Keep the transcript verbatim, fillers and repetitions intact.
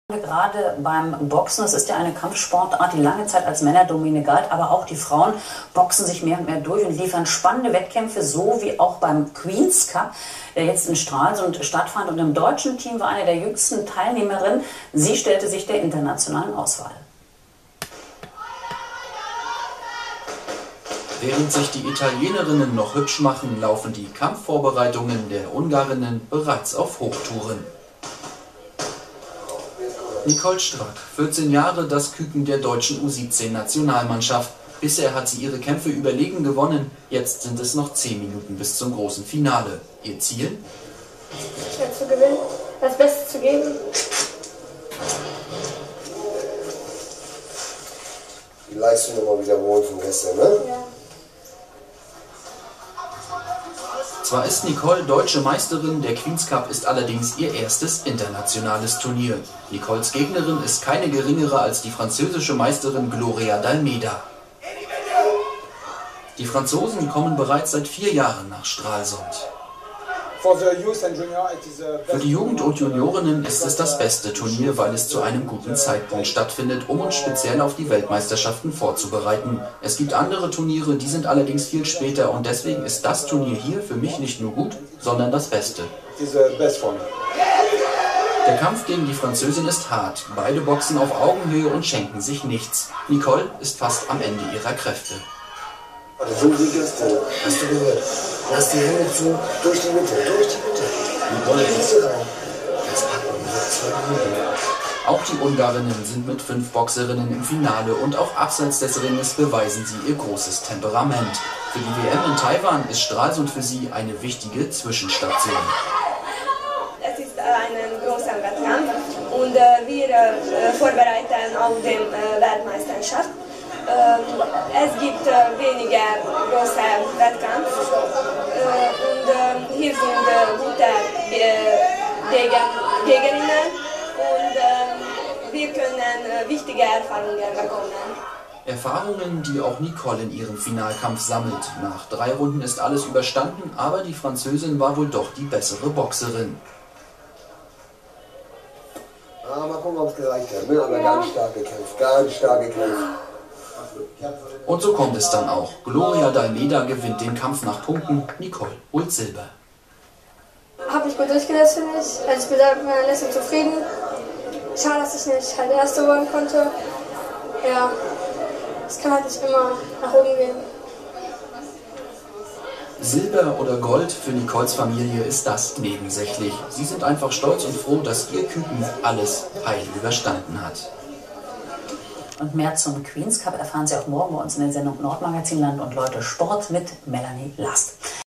Gerade beim Boxen, das ist ja eine Kampfsportart, die lange Zeit als Männerdomäne galt, aber auch die Frauen boxen sich mehr und mehr durch und liefern spannende Wettkämpfe, so wie auch beim Queen's Cup, der jetzt in Stralsund stattfand. Und im deutschen Team war eine der jüngsten Teilnehmerinnen. Sie stellte sich der internationalen Auswahl. Während sich die Italienerinnen noch hübsch machen, laufen die Kampfvorbereitungen der Ungarinnen bereits auf Hochtouren. Nicole Strack, vierzehn Jahre, das Küken der deutschen U siebzehn Nationalmannschaft. Bisher hat sie ihre Kämpfe überlegen gewonnen, jetzt sind es noch zehn Minuten bis zum großen Finale. Ihr Ziel? Schnell zu gewinnen, das Beste zu geben. Die Leistung nochmal wiederholen vom gestern, ne? Ja. Zwar ist Nicole deutsche Meisterin, der Queen's Cup ist allerdings ihr erstes internationales Turnier. Nicoles Gegnerin ist keine geringere als die französische Meisterin Gloria d'Almeida. Die Franzosen kommen bereits seit vier Jahren nach Stralsund. Für die Jugend und Juniorinnen ist es das beste Turnier, weil es zu einem guten Zeitpunkt stattfindet, um uns speziell auf die Weltmeisterschaften vorzubereiten. Es gibt andere Turniere, die sind allerdings viel später und deswegen ist das Turnier hier für mich nicht nur gut, sondern das Beste. Der Kampf gegen die Französin ist hart. Beide boxen auf Augenhöhe und schenken sich nichts. Nicole ist fast am Ende ihrer Kräfte. So liegt es da. Hast du gehört? Lass die Hände zu, durch die Mitte, durch die Mitte. Die Wolle ist rein. Jetzt packen wir noch zwei Minuten. Auch die Ungarinnen sind mit fünf Boxerinnen im Finale und auch abseits des Ringes beweisen sie ihr großes Temperament. Für die W M in Taiwan ist Stralsund für sie eine wichtige Zwischenstation. Es ist ein großer Wettkampf und äh, wir äh, vorbereiten auf die äh, Weltmeisterschaft. Es gibt äh, weniger große Wettkämpfe äh, und äh, hier sind äh, gute äh, Gegen Gegnerinnen und äh, wir können äh, wichtige Erfahrungen bekommen. Erfahrungen, die auch Nicole in ihrem Finalkampf sammelt. Nach drei Runden ist alles überstanden, aber die Französin war wohl doch die bessere Boxerin. Ah, mal gucken, ob es gereicht hat. Ne? Aber ganz stark gekämpft, ganz stark gekämpft. Und so kommt es dann auch. Gloria d'Almeida gewinnt den Kampf nach Punkten, Nicole holt Silber. Habe ich gut durchgesetzt, finde ich. Also ich bin mit meiner Leistung zufrieden. Schade, dass ich nicht halt Erste werden konnte. Ja, es kann halt nicht immer nach oben gehen. Silber oder Gold für Nicoles Familie ist das nebensächlich. Sie sind einfach stolz und froh, dass ihr Küken alles heil überstanden hat. Und mehr zum Queen's Cup erfahren Sie auch morgen bei uns in der Sendung Nordmagazin Land und Leute Sport mit Melanie Last.